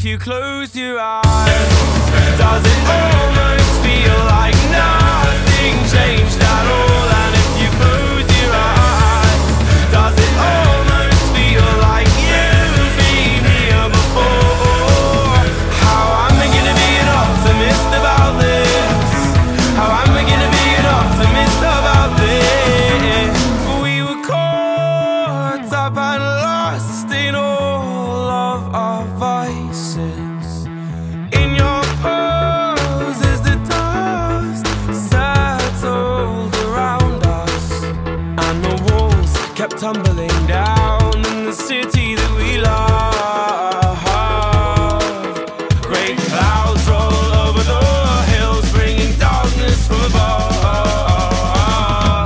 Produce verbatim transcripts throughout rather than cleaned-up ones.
you close your eyes, does it almost feel like nothing changed at all? And if you close your eyes, does it almost feel like you've been here before? How am I gonna be an optimist about this? How am I gonna be an optimist about this? We were caught up and lost in all of our vices. In your pose as the dust settled around us, and the walls kept tumbling down in the city that we love. Great clouds roll over the hills, bringing darkness from above.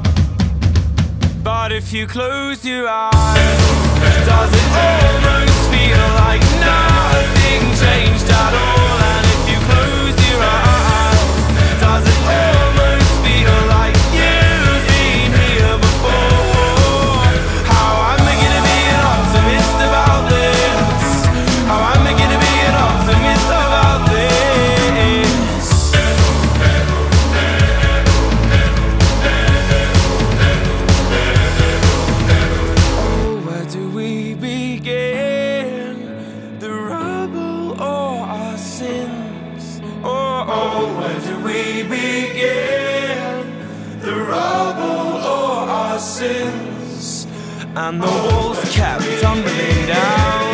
But if you close your eyes, does it almost feel like nothing changed at all? And if you close your eyes, does it almost feel like you've been here before? How am I gonna be an optimist about this? How am I gonna be an optimist about this? Oh, where do we begin? The rubble or our sins? Oh, oh, where do we begin? The rubble or our sins? And the walls kept tumbling down